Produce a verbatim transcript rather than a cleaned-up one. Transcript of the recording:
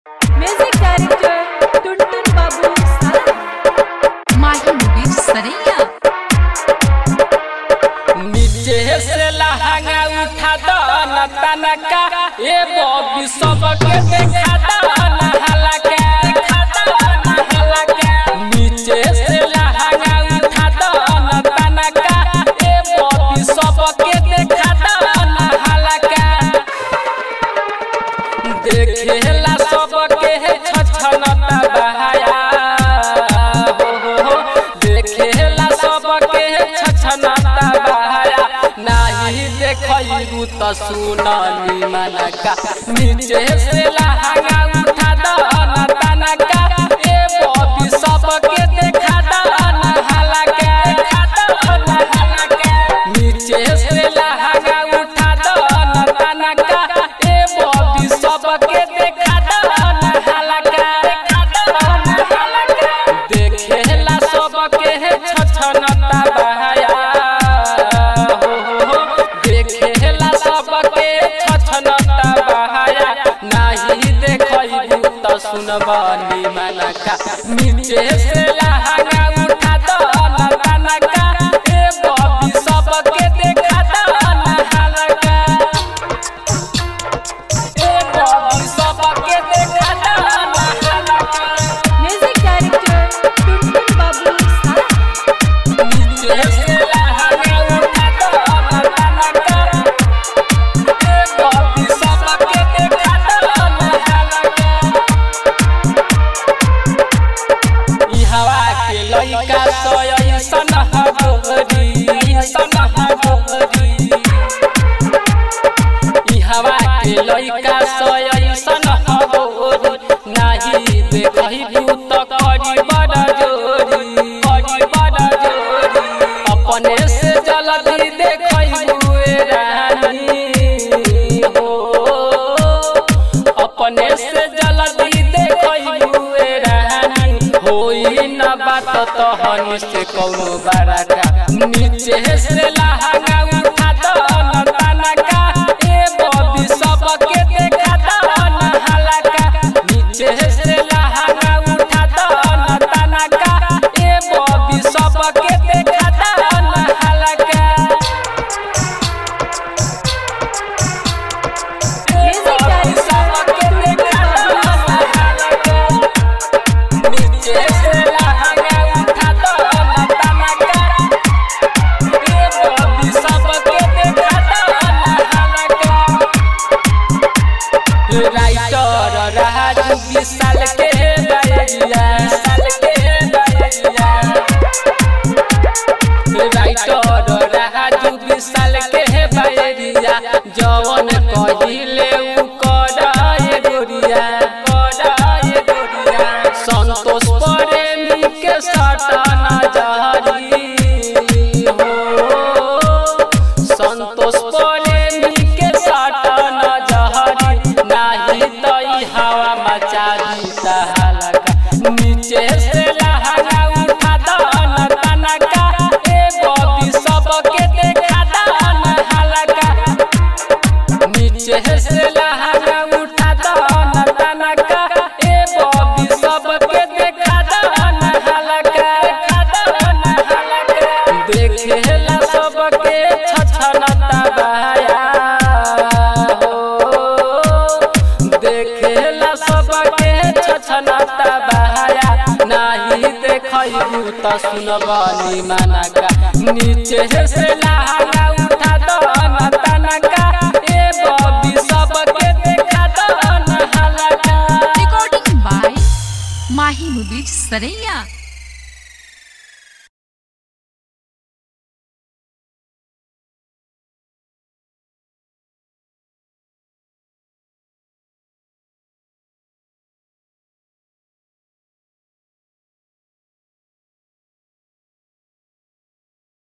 Music director टुनटुन बाबू सारा माही मुबीर सरैया। नीचे से लहंगा उठा दो न तनका ए बॉबी सबके देखा दो न हलका देखा दो न हलका। नीचे से लहंगा उठा दो न तनका ए बॉबी सबके देखा दो न हलका। देखेला सबके छछनता बहाया हो हो देखेला सबके छछनता बहाया। नाही देखैबू त सुननी मनका नीचे से लहंगा उठा दो न तनका ए बॉबी सबके देखा दो न हलका देखा दो न हलका। नीचे से लहंगा उठा दो न तनका ए बॉबी सबके देखा दो न हलका देखा दो न हलका। देखेला सबके छछनता बहाया हो हो देखेला सबके छछनता बहाया। नाही देखैबू त सुनबनी मनका नीचे से लहंगा उठा दो न तनका ए बॉबी सबके देखा दो न हलका ए बॉबी सबके देखा दो न हलका। म्यूजिक डायरेक्टर टुनटुन बाबू सारा नीचे से लहंगा उठा दो न तनका ए बॉबी सबके देखा दो न हलका। ई हवा के लइका सोय ऐसन हगोरी ऐसन हगोरी। ई हवा के लइका सोय ऐसन हगोरी। नाही देखैबू त करी बड़ जोरी करी बड़ जोरी। अपने से जल्दी देखैबू ए रानी हो अपने से जल्दी देखैबू ए रानी। होई न बात तहन से कौनो बड़का नीचे से लहंगा उठा दो न तनका ए बॉबी सबके देखा दो न हलका। नीचे से लहंगा उठा दो न तनका ए बॉबी सबके देखा दो न हलका ए बॉबी सबके देखा दो न हलका। नीचे से लहंगा उठा दो न तनका ए बॉबी सबके देखा दो न हलका। राइटर राजू विशाल के बैरिया विशाल के बैरिया। राइटर राजू विशाल के बैरिया। जवन कहिले उ कराए गोरिया कराए गोरिया। संतोष प्रेमी के सटना जहरी हो संतोष प्रेमी के सटना जहरी। नाही त ई हवा मचा दी त हलका। नीचे से लहंगा उठा दो न तनका ए बॉबी सबके देखा दो न हलका। नीचे से लहंगा उठा दो न तनका ए बॉबी सबके देखा दो न हलका देखा दो न हलका। देखेला सबके छछनता बहाया हो देखेला सबके छछनता बहाया। नाही देखैबू त सुनबनी मनका नीचे से लहंगा उठा दो न तनका ए बॉबी सबके देखा दो न हलका। रिकॉर्डिंग बाय माही मुबीर सरैया।